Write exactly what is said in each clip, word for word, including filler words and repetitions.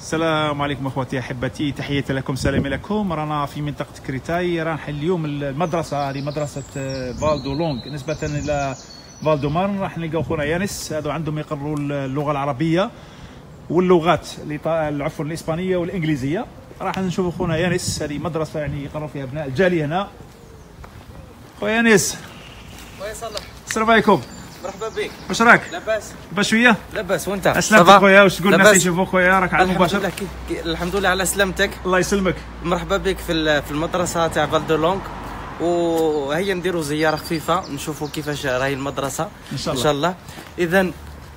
السلام عليكم اخوتي احبتي، تحياتي لكم، سلامي لكم. رانا في منطقه كريتاي، راح اليوم المدرسه هذه مدرسه فالدو لونغ نسبه الى فالدو مارن. راح نلقاو خونا يانس، هذو عندهم يقروا اللغه العربيه واللغات عفوا الاسبانيه والانجليزيه. راح نشوفوا خونا يانس، هذه مدرسه يعني يقروا فيها ابناء الجاليه هنا. خويا يانس، خويا صالح، السلام عليكم. مرحبا بك. واش راك؟ لاباس؟ لاباس شويه؟ لاباس وانت؟ اسلمتك خويا، واش تقول الناس يشوفوك خويا؟ راك على المباشر؟ الحمد لله، الحمد لله على سلامتك. الله يسلمك. مرحبا بك في في المدرسه تاع فالدو لونغ، وهيا نديروا زياره خفيفه نشوفوا كيفاش راهي المدرسه ان شاء الله. ان شاء الله. اذا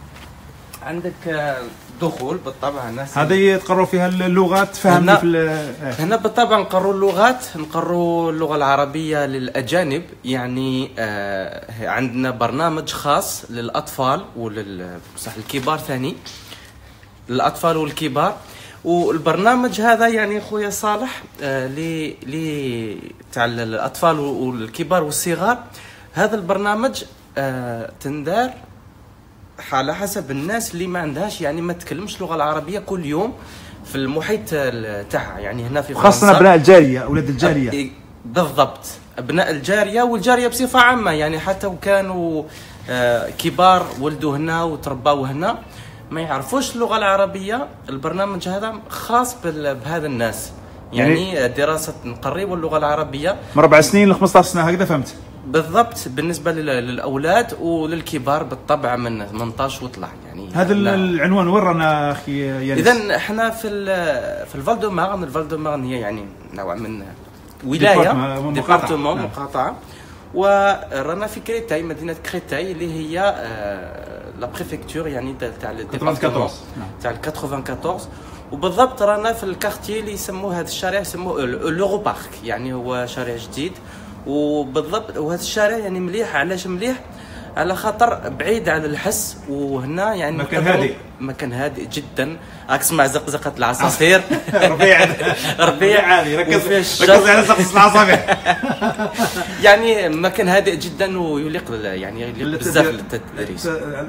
عندك دخول بالطبع. الناس هذه تقروا فيها اللغات، فهمنا في هنا بالطبع نقروا اللغات، نقروا اللغه العربيه للاجانب. يعني آه عندنا برنامج خاص للاطفال ولل صح الكبار ثاني، للاطفال والكبار. والبرنامج هذا يعني خويا صالح آه لي لي تاع الاطفال والكبار والصغار. هذا البرنامج آه تندار على حسب الناس اللي ما عندهاش، يعني ما تكلمش اللغه العربيه كل يوم في المحيط تاعها. يعني هنا في فرنسا خاصة ابناء الجاليه، اولاد الجاليه بالضبط، ابناء الجاليه والجاليه بصفه عامه. يعني حتى وكانوا كبار ولدوا هنا وتربوا هنا ما يعرفوش اللغه العربيه، البرنامج هذا خاص بهذا الناس. يعني, يعني دراسه نقريوا اللغه العربيه من اربع سنين ل خمسطاش سنه، هكذا فهمت؟ بالضبط، بالنسبه للاولاد وللكبار بالطبع من ثمنطاش وطلع. يعني هذا العنوان وين رانا اخي يانس؟ اذا احنا في في الفالدو مارن. الفالدو مارن هي يعني نوع من ولايه، ديبارتمون مقاطعه، ورانا في كريتاي، مدينه كريتاي اللي هي لا بريفكتور يعني تاع الديبارتمون تاع أربعة وثمانين. وبالضبط رانا في الكارتي اللي يسموه هذا الشارع يسموه لورو بارك، يعني هو شارع جديد. وبالضبط وهذا الشارع يعني مليح. علاش مليح؟ على خاطر بعيد عن الحس، وهنا يعني مكان هادئ، مكان هادئ جدا. راك تسمع زقزقه العصافير. ربيع ربيع عادي، ركز ركز على زقزقه العصافير. يعني مكان هادئ جدا ويليق يعني يليق بزاف للتدريس.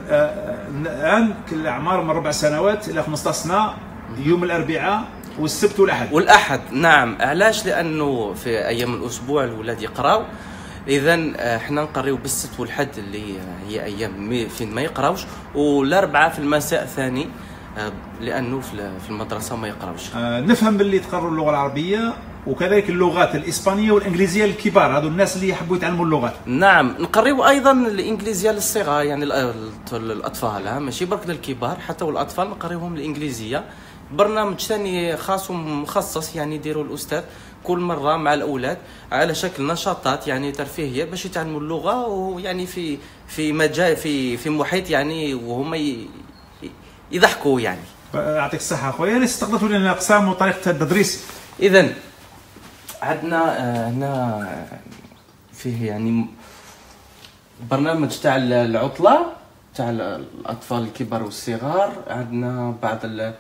الان كل اعمار من ربع سنوات الى خمسطاش سنه، يوم الاربعاء والسبت والاحد. والاحد نعم. علاش؟ لانه في ايام الاسبوع الاولاد يقراو، اذا احنا نقريو بالسبت والحد اللي هي ايام فين ما يقراوش، والاربعاء في المساء ثاني لانه في المدرسه ما يقراوش. آه نفهم باللي تقروا اللغه العربيه وكذلك اللغات الاسبانيه والانجليزيه للكبار، هذو الناس اللي يحبوا يتعلموا اللغات. نعم، نقريو ايضا الانجليزيه للصغار، يعني الاطفال ماشي برك للكبار، حتى والاطفال نقريوهم الانجليزيه. برنامج ثاني خاص ومخصص يعني يديروا الاستاذ كل مره مع الاولاد على شكل نشاطات يعني ترفيهيه باش يتعلموا اللغه، ويعني في في مجال في في محيط يعني وهم يضحكوا. يعني يعطيك الصحه اخويا. اللي استقدرتوا لنا الاقسام وطريقه التدريس. اذا عندنا هنا فيه يعني برنامج تاع العطله تاع الاطفال الكبار والصغار. عندنا بعض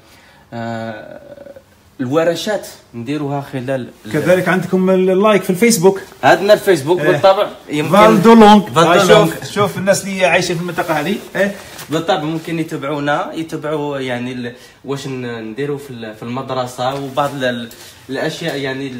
آه الورشات نديروها خلال. كذلك عندكم اللايك في الفيسبوك. عندنا الفيسبوك اه بالطبع. يمكن فالدو لونغ. شوف شوف الناس اللي عايشين في المنطقه هذه اه بالطبع ممكن يتبعونا، يتبعوا يعني واش نديروا في في المدرسه، وبعض الاشياء يعني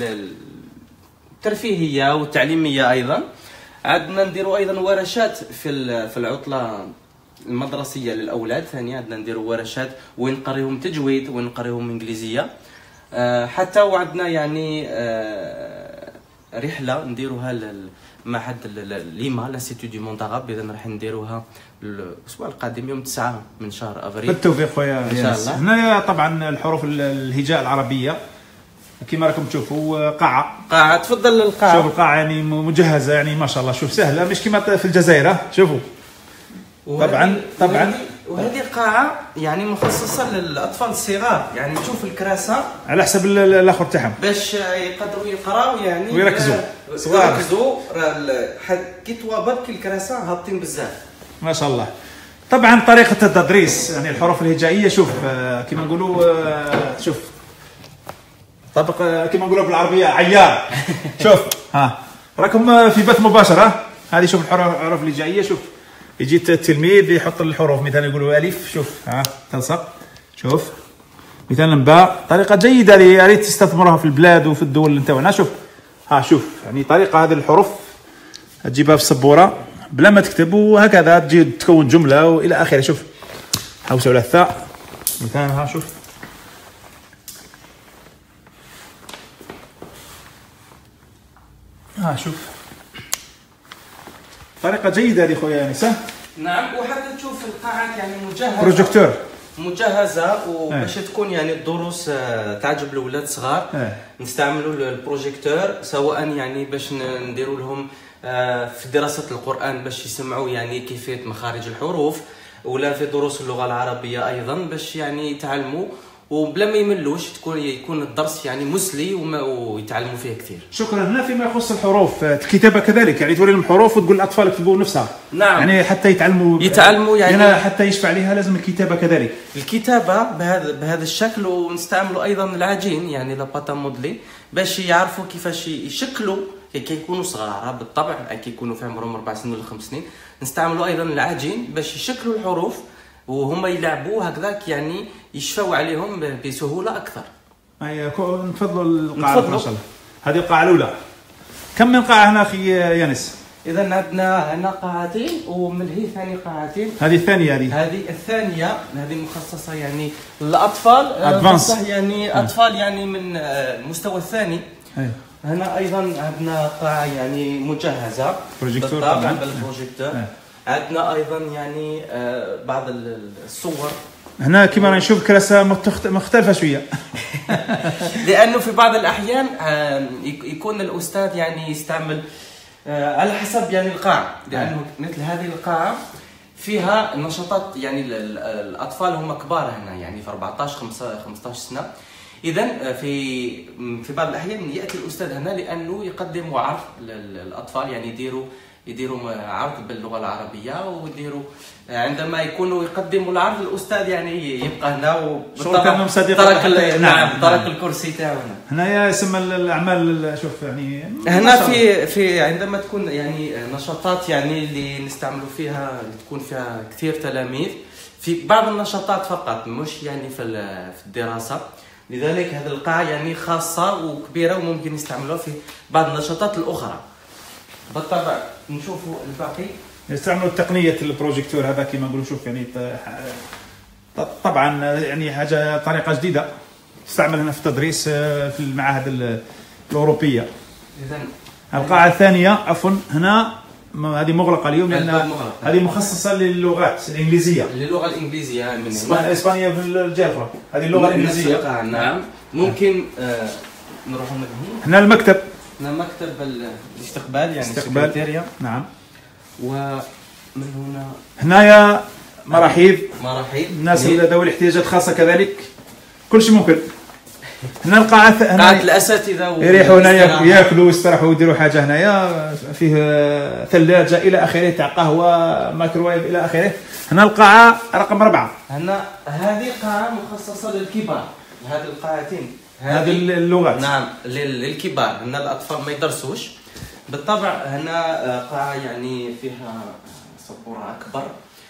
الترفيهيه والتعليميه ايضا. عندنا نديروا ايضا ورشات في في العطله المدرسيه للاولاد. ثانيا عندنا نديروا ورشات وين نقريهم تجويد وين نقريهم انجليزيه. أه حتى وعندنا يعني أه رحله نديروها لمعهد ليما لانستيتو دو موند عرب. اذا راح نديروها الاسبوع القادم يوم تسعة من شهر افريل. بالتوفيق خويا ان شاء الله. هنا طبعا الحروف الهجاء العربيه كما راكم تشوفوا قاعه قاعه. تفضل القاعه. شوفوا القاعه يعني مجهزه، يعني ما شاء الله. شوف سهله، مش كما في الجزائر. شوفوا طبعا طبعا. وهذه القاعه يعني مخصصه للاطفال الصغار، يعني تشوف الكراسه على حسب الاخر تاعهم باش يقدروا يقراوا يعني ويركزوا صغار. يركزوا كي توابط كي الكراسه هابطين بزاف ما شاء الله. طبعا طريقه التدريس يعني الحروف الهجائيه، شوف كما نقولوا، شوف طبق كما نقولوا بالعربيه عيار. شوف ها راكم في بث مباشر. ها هذه شوف الحروف الهجائيه. شوف يجي التلميذ يحط الحروف، مثلا يقولوا الف، شوف ها تلصق، شوف مثلا باء طريقه جيده اللي يا ريت تستثمرها في البلاد وفي الدول اللي نتاعنا. شوف ها شوف يعني طريقه هذه الحروف تجيبها في السبوره بلا ما تكتب وهكذا تجي تكون جمله والى اخره. شوف حوسه على الثاء مثلا ها شوف ها شوف طريقه جيده هذه خويا انسه. نعم وحتى تشوف القاعات يعني مجهزه بروجيكتور مجهزه وباش تكون يعني الدروس تعجب الاولاد الصغار. اه. نستعملوا البروجيكتور سواء يعني باش نديروا لهم في دراسه القران باش يسمعوا يعني كيفيه مخارج الحروف، ولا في دروس اللغه العربيه ايضا باش يعني يتعلموا وبلا ما يملوش، تكون يكون الدرس يعني مسلي ويتعلموا فيه كثير. شكرا. هنا فيما يخص الحروف الكتابه كذلك يعني توري لهم حروف وتقول للاطفال يكتبوا نفسها. نعم يعني حتى يتعلموا يتعلموا يعني حتى يشفع عليها لازم الكتابه كذلك. الكتابه بهذا بهذا الشكل، ونستعملوا ايضا العجين يعني لاباتا مودلي باش يعرفوا كيفاش يشكلوا كي يكونوا صغار بالطبع كي يكونوا في عمرهم اربع سنين ولا خمس سنين. نستعملوا ايضا العجين باش يشكلوا الحروف وهم يلعبوا هكذاك يعني يشفوا عليهم بسهوله اكثر. اي نفضلوا القاعه ما شاء الله. هذه القاعه الاولى. كم من قاعه هنا اخي يانس؟ اذا عندنا هنا قاعتين ومن هي ثاني قاعتين. هذه الثانيه هذه هذه الثانيه هذه مخصصه يعني للاطفال ادفانس يعني اطفال يعني من المستوى الثاني. أي. هنا ايضا عندنا قاعه يعني مجهزه بروجيكتور طبعا بالبروجيكتور. عندنا ايضا يعني بعض الصور. هنا كما نشوف كراسه مختلفه شويه لانه في بعض الاحيان يكون الاستاذ يعني يستعمل على حسب يعني القاعه، لانه مثل هذه القاعه فيها نشاطات يعني الاطفال هم كبار هنا يعني في أربعطاش خمسطاش سنه. اذا في في بعض الاحيان ياتي الاستاذ هنا لانه يقدم عرض للاطفال يعني يديروا يديروا عرض باللغه العربيه ويديروا عندما يكونوا يقدموا العرض الاستاذ يعني يبقى هنا وطبعا ترك نعم ترك الكرسي تاعو هنا. هنا يسمى الاعمال شوف يعني هنا في في عندما تكون يعني نشاطات يعني اللي نستعملوا فيها اللي تكون فيها كثير تلاميذ في بعض النشاطات فقط مش يعني في في الدراسه. لذلك هذه القاعه يعني خاصه وكبيره وممكن يستعملوها في بعض النشاطات الاخرى. بالطبع نشوفوا الباقي يستعملوا تقنيه البروجيكتور هذا كما نقولوا. شوف يعني طبعا يعني حاجه طريقه جديده تستعمل هنا في التدريس في المعاهد الاوروبيه. اذا القاعه الثانيه عفوا هنا هذه مغلقه اليوم لان هذه مخصصه للغات الانجليزيه للغه الانجليزيه من اسبانيا في الجهه الاخرى. هذه اللغه الانجليزيه. نعم ممكن آه نروح من هنا المكتب هنا مكتب الاستقبال يعني السكرتيريا. نعم. ومن هنا هنايا مراحيض مراحيض الناس ذوي الاحتياجات الخاصه كذلك كل شيء ممكن. هنا القاعه هنا قاعه الاساتذه يريحوا هنا ياكلوا ويستراحوا ويديروا حاجه هنايا فيه ثلاجه الى اخره تاع قهوه مايكروويف الى اخره. هنا القاعه رقم أربعة. هنا هذه قاعه مخصصه للكبار. هذه القاعتين هذه اللغات نعم للكبار. هنا الاطفال ما يدرسوش بالطبع. هنا قاعه يعني فيها سبوره اكبر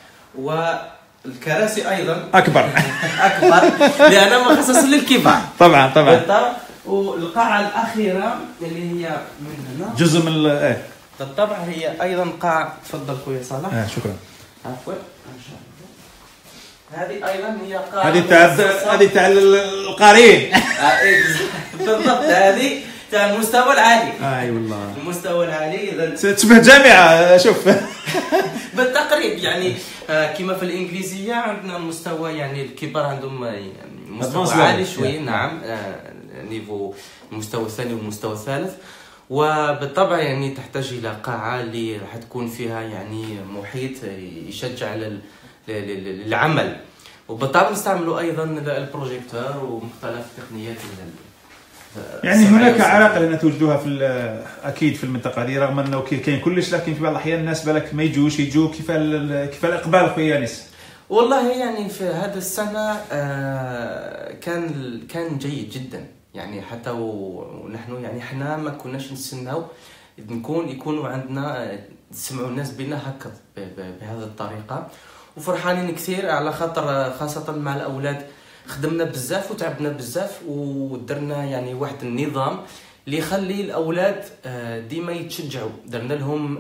والكراسي ايضا اكبر اكبر لانها مخصصه للكبار طبعا طبعا. بالطبع. والقاعه الاخيره اللي هي من هنا جزء من ايه بالطبع هي ايضا قاعه. تفضل خويا صالح. اه شكرا. عفوا ان شاء الله. هذه ايضا هي قاعه هذه تاع هذه تاع القارئين بالضبط. هذه تاع المستوى العالي. اي والله المستوى العالي. اذا تشبه جامعه. شوف بالتقريب يعني كما في الانجليزيه عندنا المستوى يعني الكبار عندهم يعني مستوى عالي شوي. نعم نيفو المستوى الثاني والمستوى الثالث. وبالطبع يعني تحتاج الى قاعه اللي راح تكون فيها يعني محيط يشجع للعمل. وبالطبع نستعملوا ايضا البروجيكتور ومختلف تقنيات يعني هناك علاقه لان توجدوها في اكيد في المنطقه هذه رغم انه كاين كلش لكن في بعض الاحيان الناس بالك ما يجوش يجوا كيف كيف الاقبال خويا انس. والله يعني في هذا السنه كان كان جيد جدا يعني حتى ونحن يعني احنا ما كناش نستناو نكون يكونوا عندنا يسمعوا الناس بنا هكا بهذه الطريقه. وفرحانين كثير على خاطر خاصه مع الاولاد خدمنا بزاف وتعبنا بزاف ودرنا يعني واحد النظام اللي يخلي الاولاد ديما يتشجعوا. درنا لهم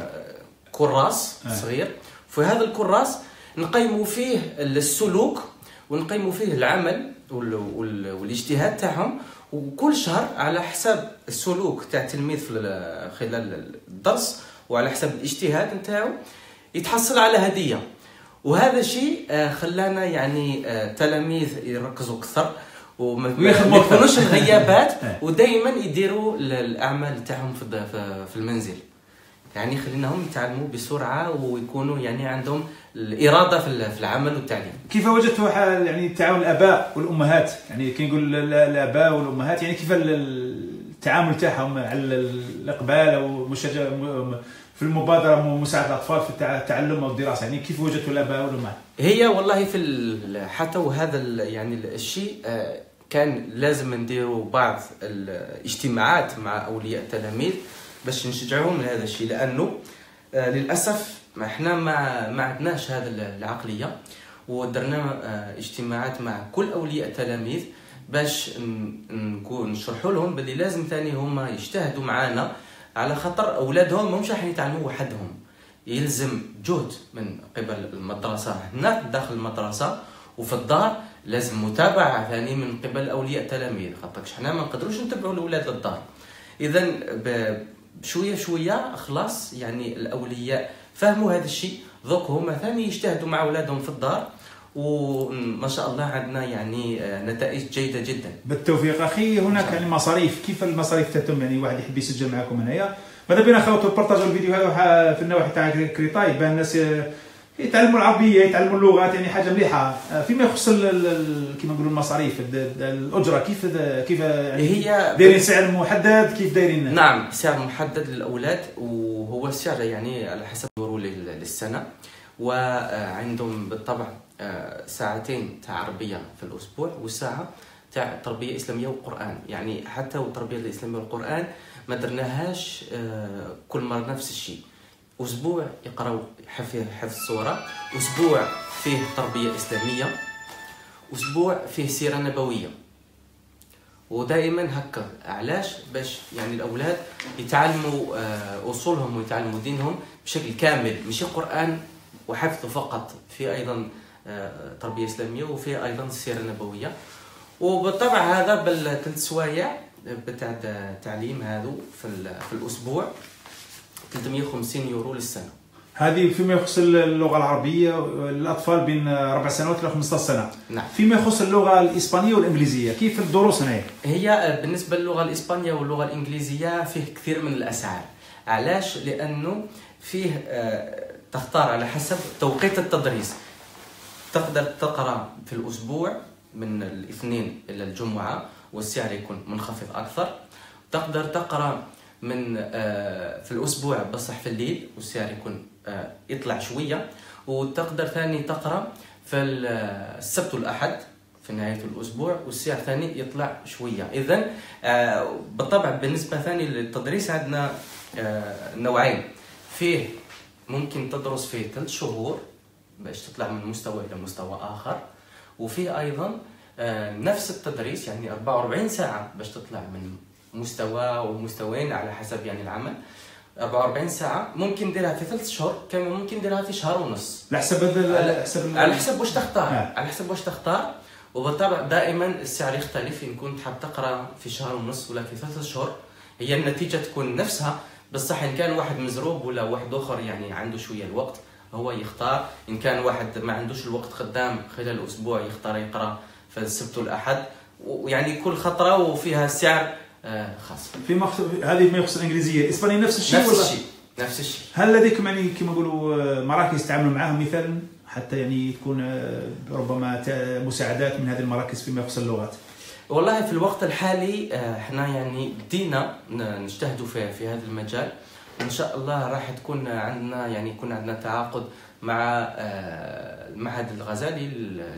كراس صغير، في هذا الكراس نقيموا فيه السلوك ونقيموا فيه العمل والاجتهاد تاعهم، وكل شهر على حساب السلوك تاع التلميذ خلال الدرس وعلى حساب الاجتهاد نتاعو يتحصل على هديه. وهذا الشيء خلانا يعني تلاميذ يركزوا اكثر وما يكونوش الغيابات، ودائما يديروا الاعمال تاعهم في المنزل. يعني خليناهم يتعلموا بسرعه ويكونوا يعني عندهم الاراده في العمل والتعليم. كيف وجدتوا يعني تعاون الاباء والامهات؟ يعني كي نقول الاباء والامهات يعني كيف التعامل تاعهم على الاقبال او مشجع في المبادره مساعده الاطفال في التعلم او الدراسه؟ يعني كيف وجدتوا الاباء والامهات؟ هي والله في حتى وهذا يعني الشيء كان لازم نديروا بعض الاجتماعات مع اولياء التلاميذ باش نشجعهم لهذا الشيء، لانه للاسف ما احنا ما ما عندناش هذا العقليه. ودرنا اجتماعات مع كل اولياء التلاميذ باش نكون نشرحوا لهم باللي لازم ثاني هما يجتهدوا معنا، على خاطر اولادهم مش راح يتعلموا وحدهم، يلزم جهد من قبل المدرسه هنا داخل المدرسه، وفي الدار لازم متابعه ثاني من قبل اولياء التلاميذ، خاطرش حنا ما نقدروش نتبعوا الاولاد للدار. اذا بشويه شويه خلاص يعني الاولياء فهموا هذا الشيء، ذوك هما ثاني يجتهدوا مع اولادهم في الدار، وما شاء الله عندنا يعني نتائج جيده جدا. بالتوفيق اخي. هناك يعني مصاريف، كيف المصاريف تتم؟ يعني واحد يحب يسجل معكم هنايا، ماذا بينا خوتو بارطاجوا الفيديو هذا في النواحي تاع كريتاي بان الناس يتعلموا العربيه يتعلموا اللغات، يعني حاجه مليحه. فيما يخص كيما نقولوا المصاريف الاجره، كيف كيف يعني هي دايرين سعر محدد؟ كيف دايرين؟ نعم سعر محدد للاولاد، وهو السعر يعني على حسب مرور للسنه، وعندهم بالطبع ساعتين تاع عربيه في الاسبوع وساعه تاع تربيه اسلاميه وقران. يعني حتى والتربيه الاسلاميه والقران ما درناهاش كل مره نفس الشيء. اسبوع يقراو حفظ حفظ السوره، اسبوع فيه تربيه اسلاميه، اسبوع فيه سيره نبويه، ودائما هكا. علاش؟ باش يعني الاولاد يتعلموا اصولهم ويتعلموا دينهم بشكل كامل، ماشي قران وحفظه فقط، في ايضا تربيه اسلاميه وفي ايضا السيره النبويه. وبالطبع هذا بالثلاث سوايع بتاع التعليم هذو في في الاسبوع ثلاثمية وخمسين يورو للسنه. هذه فيما يخص اللغه العربيه الاطفال بين اربع سنوات الى خمسطاش سنه. نعم. فيما يخص اللغه الاسبانيه والانجليزيه كيف الدروس هنا؟ هي بالنسبه للغه الاسبانيه واللغه الانجليزيه فيه كثير من الاسعار. علاش؟ لانه فيه تختار على حسب توقيت التدريس. تقدر تقرا في الاسبوع من الاثنين الى الجمعه والسعر يكون منخفض اكثر. تقدر تقرا من في الاسبوع بصح في الليل والسعر يكون يطلع شويه. وتقدر ثاني تقرا في السبت والاحد في نهايه الاسبوع والسعر ثاني يطلع شويه. اذا بالطبع بالنسبه ثاني للتدريس عندنا نوعين، فيه ممكن تدرس فيه ثلاث شهور باش تطلع من مستوى الى مستوى اخر، وفيه ايضا نفس التدريس يعني أربعة وأربعين ساعه باش تطلع من مستوى ومستويين على حسب يعني العمل. أربعة وأربعين ساعه ممكن نديرها في ثلاث شهور، كما ممكن نديرها في شهر ونص، على حسب على حسب على حسب واش تختار آه. على حسب واش تختار. وبالطبع دائما السعر يختلف، ان كنت حاب تقرا في شهر ونص ولا في ثلاث شهور هي النتيجه تكون نفسها، بصح ان كان واحد مزروب ولا واحد اخر يعني عنده شويه الوقت هو يختار. ان كان واحد ما عندوش الوقت خدام خلال الاسبوع يختار يقرا في السبت والاحد، ويعني كل خطره وفيها سعر خاص. في مخص... هذه ما يخص الانجليزيه. الاسبانيه نفس الشيء نفس ولا؟ الشيء نفس الشيء. هل لديكم يعني كما نقولوا مراكز تعاملوا معها مثلا حتى يعني تكون ربما مساعدات من هذه المراكز فيما يخص اللغات؟ والله في الوقت الحالي احنا يعني بدينا نجتهدوا في في هذا المجال، وان شاء الله راح تكون عندنا يعني يكون عندنا تعاقد مع المعهد الغزالي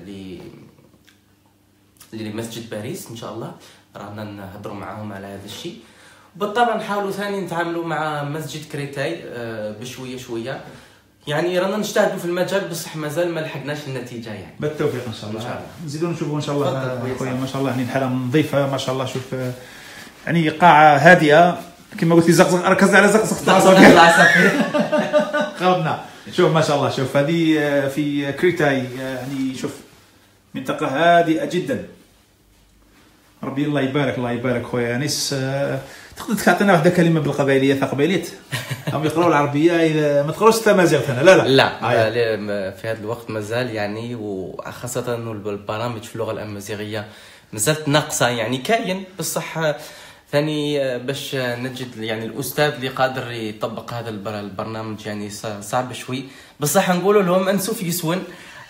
لمسجد باريس ان شاء الله، رانا نهضروا معهم على هذا الشيء. بالطبع نحاولوا ثاني نتعاملوا مع مسجد كريتاي بشويه شويه، يعني رانا نجتهدوا في المجال بصح مازال ما لحقناش النتيجه يعني. بالتوفيق ان شاء الله. ان شاء الله نزيدوا نشوفوا ان شاء الله خويا ما شاء الله يعني الحاله نظيفه ما شاء الله. شوف يعني قاعه هادئه كما قلت لي زقزق ركزنا على زقزق العصافير خاوتنا. شوف ما شاء الله شوف هذه في كريتاي يعني شوف منطقه هادئه جدا. ربي الله يبارك الله يبارك خويا انيس. تقدر تعطينا واحده كلمه بالقبائليه ثا قبيليت هم يقراوا العربيه اذا ما تقراوش التمازيغ ثنا لا لا لا آه. في هذا الوقت مازال يعني وخاصه البرامج في اللغه الامازيغيه مازالت ناقصه يعني كاين بصح ثاني باش نجد يعني الاستاذ اللي قادر يطبق هذا البرنامج يعني صعب شوي بصح نقولوا لهم انسوا في يسون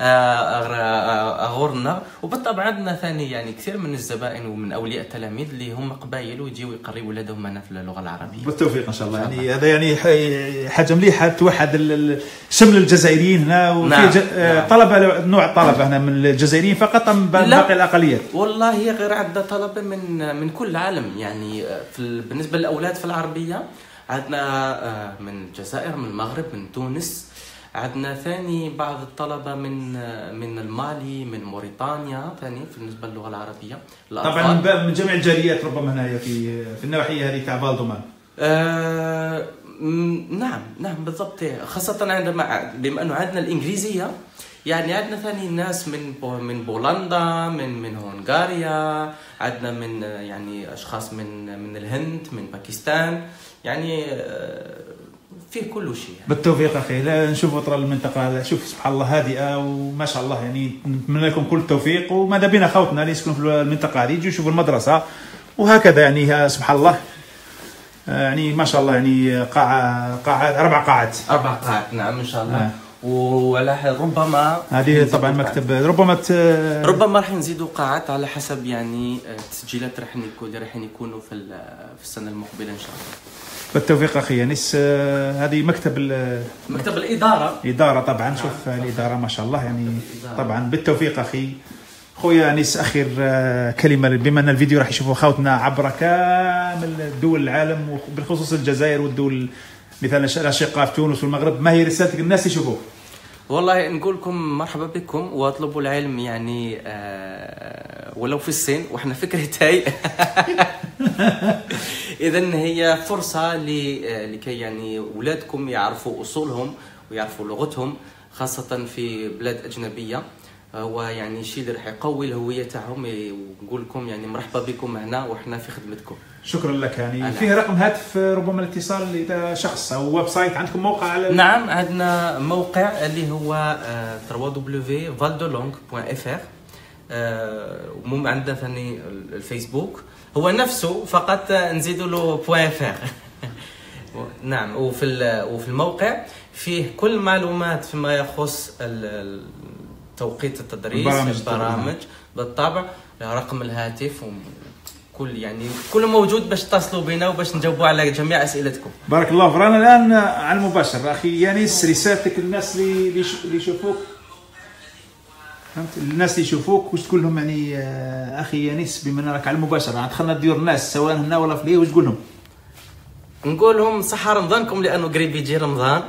اغورنا. وبالطبع عندنا ثاني يعني كثير من الزبائن ومن اولياء التلاميذ اللي هم قبايل ويجيو يقريوا ولادهم معنا في اللغه العربيه. بالتوفيق ان شاء الله. يعني هذا يعني حاجه مليحه توحد شمل الجزائريين هنا وفي نعم. نعم. طلبه نوع الطلبه هنا من الجزائريين فقط ام باقي الاقليات؟ والله هي غير عندنا طلبه من من كل العالم يعني في بالنسبه للاولاد في العربيه عندنا من الجزائر من المغرب من تونس. عندنا ثاني بعض الطلبة من من المالي من موريتانيا ثاني بالنسبة للغة العربية. طبعا من جميع الجاليات ربما هنايا في في النواحي هذه تاع فالدومان. آه نعم نعم بالضبط خاصة عندما بما أنه عندنا الإنجليزية يعني عندنا ثاني ناس من بو من بولندا من من هنغاريا عندنا من يعني أشخاص من من الهند من باكستان يعني فيه كل شيء يعني. بالتوفيق اخي. لا نشوفوا ترى المنطقه شوف سبحان الله هادئه وما شاء الله يعني نتمنى لكم كل التوفيق وماذا بينا خوتنا اللي يسكنوا في المنطقه هذه يجوا يشوفوا المدرسه وهكذا يعني سبحان الله يعني ما شاء الله يعني قاعه قاعه اربع قاعات اربع قاعات نعم ان شاء الله. آه. ولا ربما هذه طبعا مكتب ربما ت... ربما راح نزيدوا قاعات على حسب يعني التسجيلات راح يكونوا راح يكونوا في في السنه المقبله ان شاء الله. بالتوفيق اخي انيس. هذه مكتب مكتب الاداره اداره طبعا. شوف الاداره ما شاء الله يعني طبعا بالتوفيق اخي. خويا انيس اخر كلمه بما ان الفيديو راح يشوفوا خوتنا عبر كامل دول العالم وبالخصوص الجزائر والدول مثلا الاشقاء في تونس والمغرب ما هي رسالتك للناس يشوفوك؟ والله نقول لكم مرحبا بكم واطلبوا العلم يعني آه ولو في الصين واحنا فكرتي اذا هي فرصه لكي يعني اولادكم يعرفوا اصولهم ويعرفوا لغتهم خاصه في بلاد اجنبيه. هو يعني شيء اللي راح يقوي الهويه تاعهم ونقول لكم يعني مرحبا بكم هنا واحنا في خدمتكم. شكرا لك. يعني فيه رقم هاتف ربما الاتصال اذا شخص او ويب سايت عندكم موقع على نعم عندنا موقع اللي هو دبليو دبليو دبليو دوت فالدولونغ دوت اف ار. ومم عندنا ثاني الفيسبوك هو نفسه فقط نزيدوا له بوان اف ار. نعم وفي وفي الموقع فيه كل معلومات فيما يخص توقيت التدريس البرامج بالطبع رقم الهاتف وكل يعني كله موجود باش تتصلوا بنا وباش نجاوبوا على جميع اسئلتكم. بارك الله فيك. رانا الان على المباشر اخي يانيس رسالتك للناس اللي اللي يشوفوك فهمت الناس اللي يشوفوك واش تقول لهم يعني اخي يانيس بما انك على المباشر دخلنا ديور الناس سواء هنا ولا في ليه واش تقول لهم؟ نقول لهم صحه رمضانكم لانه قريب يجي رمضان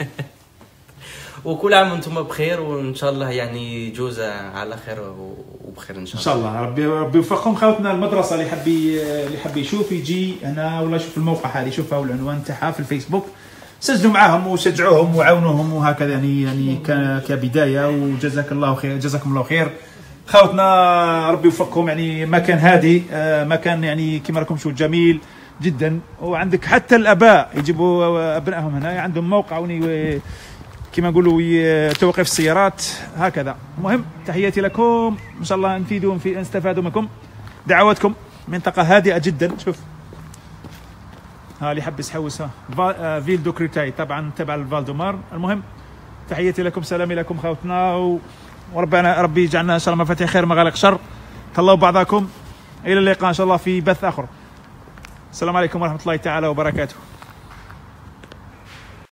وكل عام وانتم بخير وان شاء الله يعني يجوز على خير وبخير ان شاء الله. ان شاء الله ربي ربي يوفقكم خوتنا. المدرسه اللي حب اللي حب يشوف يجي هنا ولا يشوف الموقع هذا يشوفها والعنوان تاعها في الفيسبوك سجلوا معاهم وشجعوهم وعاونوهم وهكذا يعني يعني كبدايه. وجزاك الله خير جزاكم الله خير خوتنا. ربي يوفقكم. يعني مكان هادي مكان يعني كما راكم تشوفوا جميل جدا. وعندك حتى الاباء يجيبوا ابنائهم هنا عندهم موقع وني كما نقولوا توقف السيارات هكذا. المهم تحياتي لكم ان شاء الله نفيدوا في نستفادوا منكم. دعواتكم. منطقه هادئه جدا. شوف ها اللي حب يحوسها فيل دو كريتاي طبعا تبع الفالدومار. المهم تحياتي لكم سلامي لكم خوتنا وربنا ربي يجعلنا ان شاء الله مفاتيح خير مغالق شر. تهلاو بعضكم الى اللقاء ان شاء الله في بث اخر. السلام عليكم ورحمه الله تعالى وبركاته.